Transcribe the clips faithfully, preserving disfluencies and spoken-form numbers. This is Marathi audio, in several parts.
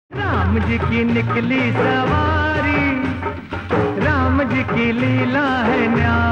राम जी की निकली सवारी, राम जी की लीला है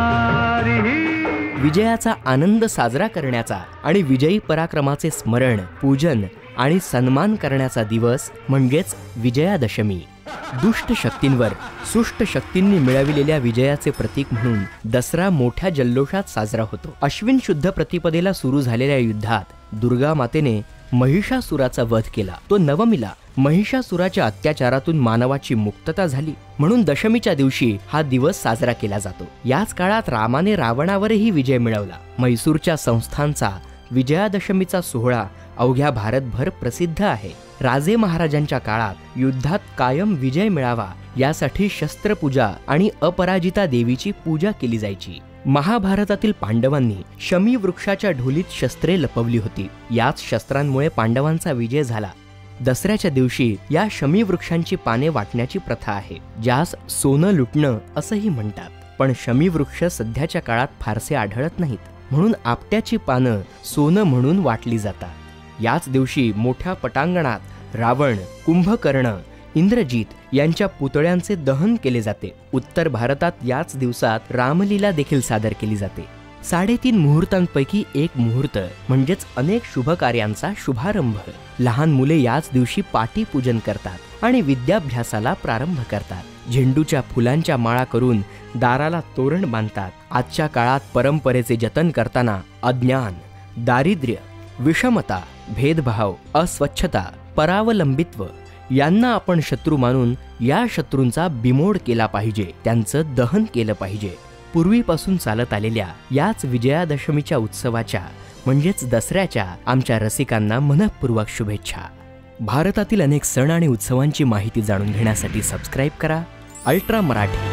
न्यारी। विजयाचा आनंद साजरा करण्याचा आणि विजयी पराक्रमाचे स्मरण, पूजन आणि सन्मान करण्याचा दिवस म्हणजेच विजयादशमी। दुष्ट शक्तींवर सुष्ट शक्तींनी मिळविलेल्या विजयाचे प्रतीक म्हणून दसरा मोठ्या जल्लोषात साजरा होतो। अश्विन शुद्ध प्रतिपदेला सुरू झालेल्या युद्धात दुर्गा मातेने महिषासुराचा वध केला। तो नवमीला महिषासुराच्या अत्याचारातून मानवाची मुक्तता झाली, म्हणून दशमीच्या दिवशी हा दिवस साजरा केला जातो। याच काळात रामाने रावणावरही विजय मिळवला। म्हैसूरच्या संस्थांचा विजयादशमीचा सोहळा अवघ्या भारतभर प्रसिद्ध आहे। राजे महाराजांच्या काळात युद्धात कायम विजय मिळावा यासाठी शस्त्रपूजा आणि अपराजिता देवीची पूजा केली जायची। महाभारतातील पांडवांनी शमी वृक्षाच्या ढोलीत शस्त्रे लपवली होती। याच शस्त्रांमुळे पांडवांचा विजय झाला। दसऱ्याच्या दिवशी या शमी वृक्षांची पाने वाटण्याची प्रथा आहे, ज्यास सोनं लुटणं असंही म्हणतात। पण शमी वृक्ष सध्याच्या काळात फारसे आढळत नाहीत, म्हणून आपट्याची पानं सोनं म्हणून वाटली जातात। याच दिवशी मोठ्या पटांगणात रावण, कुंभकर्ण, इंद्रजित यांच्या पुतळ्यांचे दहन केले जाते। उत्तर भारतात याच दिवसात रामलीला देखील सादर केली जाते। साडेतीन मुहूर्तांपैकी एक मुहूर्त म्हणजेच अनेक शुभ कार्यांचा शुभारंभ। लहान मुले याच दिवशी पाटी पूजन करतात आणि विद्याभ्यासाला प्रारंभ करतात। झेंडूच्या फुलांच्या माळा करून दाराला तोरण बांधतात। आजच्या काळात परंपरेचे जतन करताना अज्ञान, दारिद्र्य, विषमता, भेदभाव, अस्वच्छता, परावलंबित्व यांना आपण शत्रू मानून या शत्रूंचा बिमोड केला पाहिजे, त्यांचं दहन केलं पाहिजे। पूर्वीपासून चालत आलेल्या याच विजयादशमीच्या उत्सवाच्या म्हणजेच दसऱ्याच्या आमच्या रसिकांना मनःपूर्वक शुभेच्छा। भारतातील अनेक सण आणि उत्सवांची माहिती जाणून घेण्यासाठी सबस्क्राईब करा अल्ट्रा मराठी।